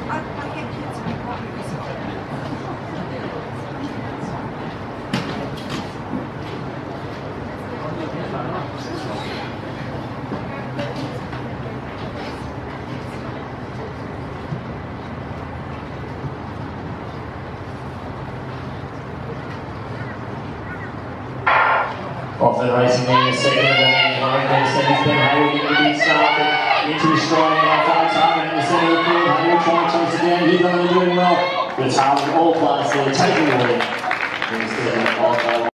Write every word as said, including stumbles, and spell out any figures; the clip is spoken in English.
Often racing there, second of the hand, Harry seconds, then Hayward into the start, into his stride out far time, and in the centre of the field, Hayward trying to chase it down, he's only doing well, but it's Harvey all class there, taking the lead.